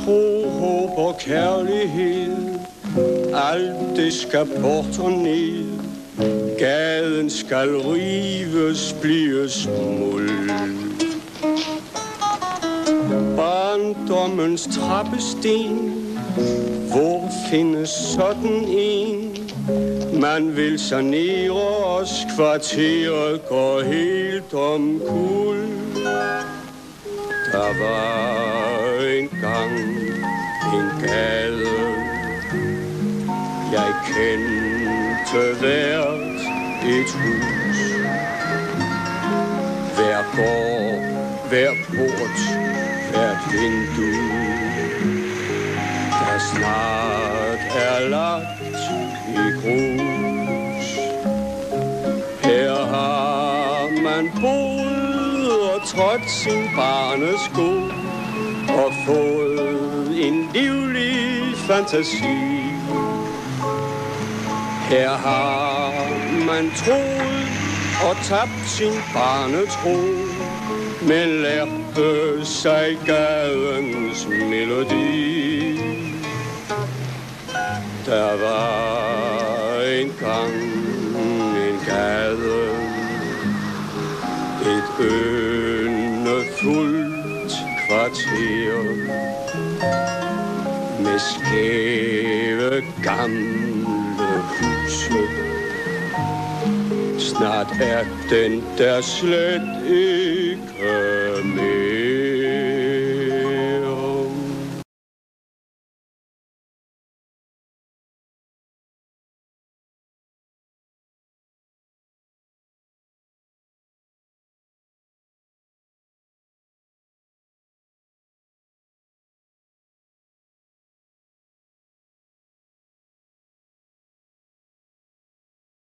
tro, håb og kærlighed, alt det skal bort og ned. Gaden skal rives, blive smuld. Barndommens trappesten, hvor findes sådan en? Man vil sanere os, kvarteret går helt omkuld. Der var engang en gade, jeg kendte hvert et hus. Hver gård, hver port, hvert vindue, der snart er lagt i grus. Her har man boet og trådt sin barnesko og fået en livlig fantasi. Her har man troet og tabt sin barnetro, men lærte sig gadens melodi. Der var engang en gade, et yndefuldt kvarter, med skæve gamle huse. Snart er den der slet ikke mere.